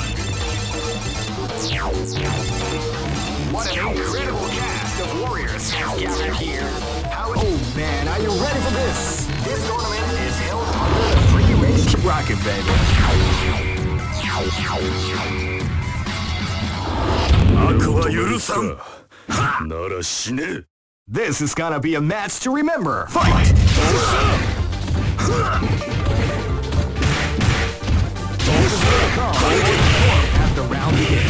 What an incredible cast of warriors has gathered here. How oh man, are you ready for this? This tournament is held under the free range. Keep rocking, baby. 悪は許さん。なら死ね。 This is gonna be a match to remember. Fight! As the round begins.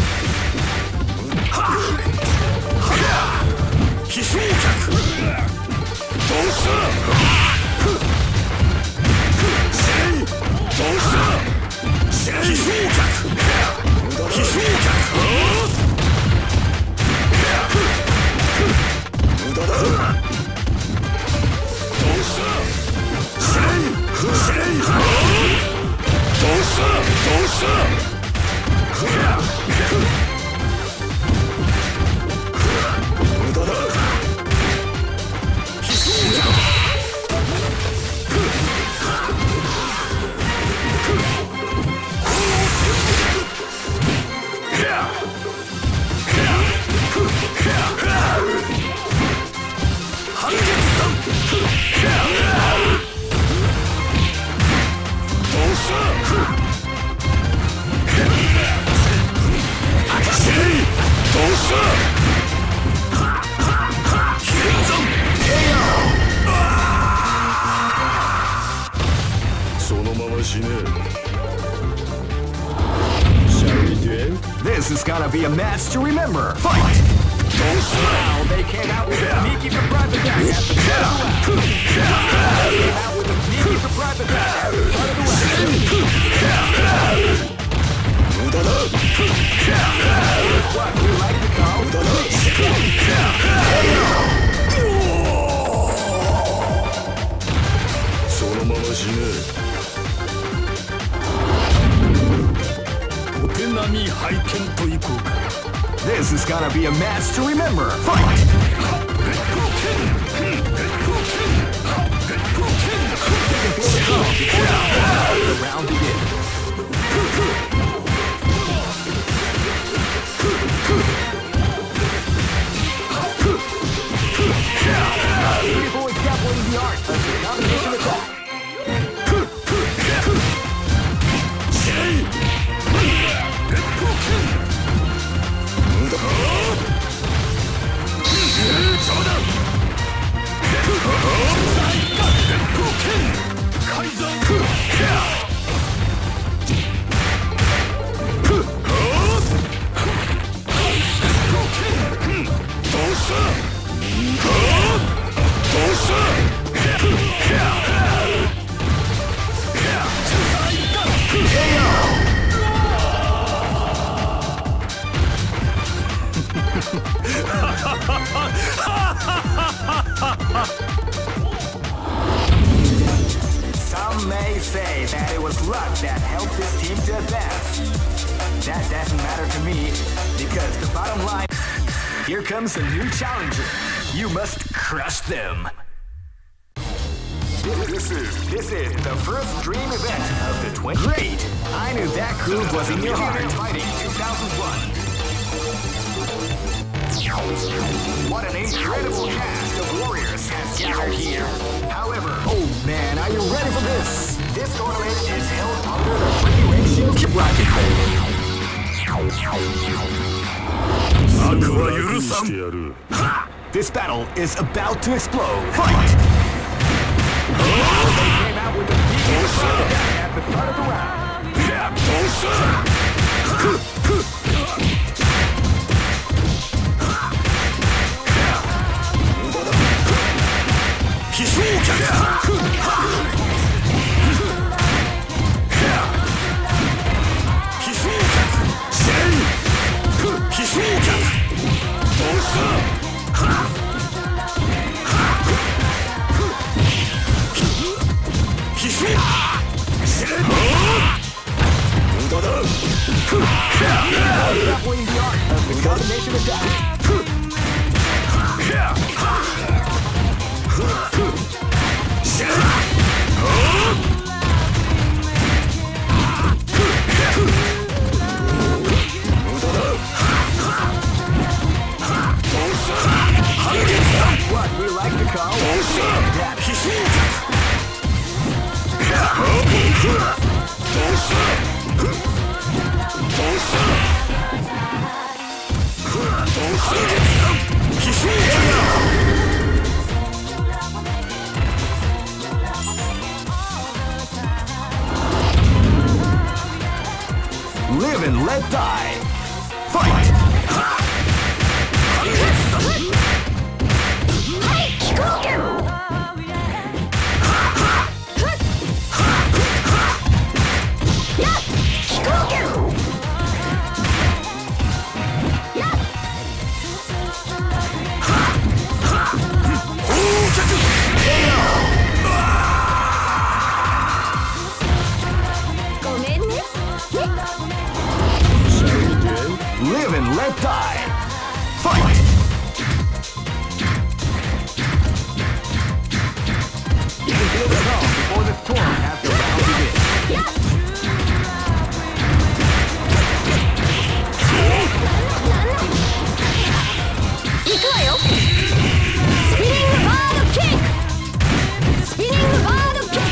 This is gonna be a match to remember. Fight! Wow, they came out with a sneaky surprise attack at the start of the round. They came out with a sneaky surprise attack at the start of the round. What we like to call そのまま死ね。お手並み拝見といこうか。 This is gonna be a match to remember. Fight! The round begins. Beautiful exempling the art of the combination attack. say that it was luck that helped this team to advance. That doesn't matter to me, because the bottom line... Here comes a new challenger. You must crush them. This is, this is the first dream event of the twenty... Great! I knew that groove was in your heart. Fighting two thousand one. What an incredible cast of warriors has gathered here. However, oh man, are you ready for this? This tournament is held under the free ratio bracket. This battle is about to explode. Fight! They came out with a beat at the start of the round. Grappling the art of the combination attack. What we like to call that. Live and let die. Fight! Live and let die. Fight! You can feel the calm before the storm after the round begins. Spinning bird kick! Spinning bird kick!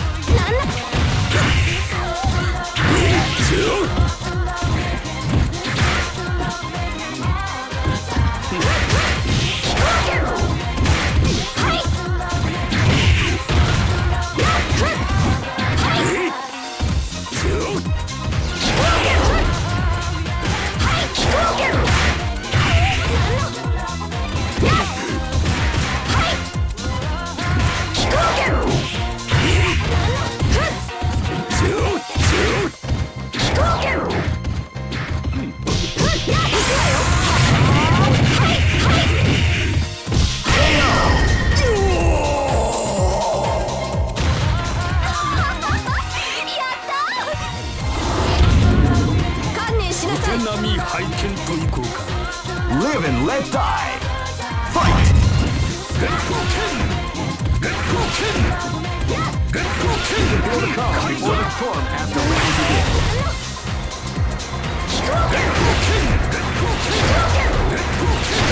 Live and let die. Fight! Genko Ken! Genko Ken! Genko Ken! Feel the calm before the storm after round begins. Genko Ken! Genko Ken! Genko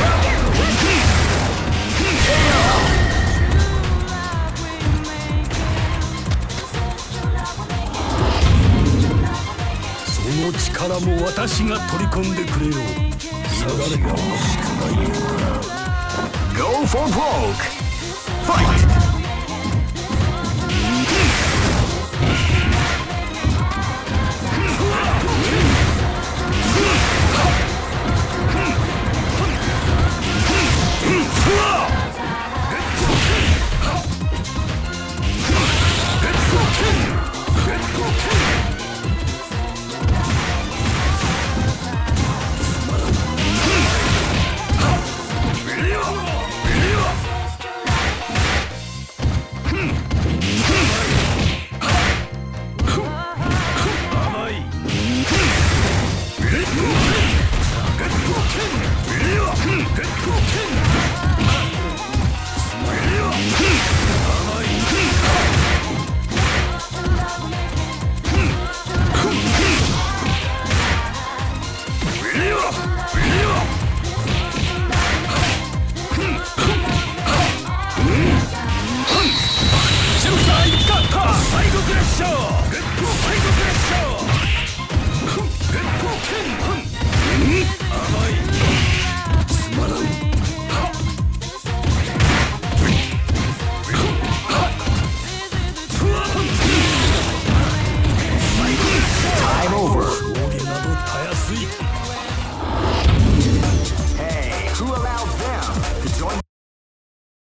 Ken! その力も私が取り込んでくれよ。下がれが欲しくないようだな。Go for broke! Fight!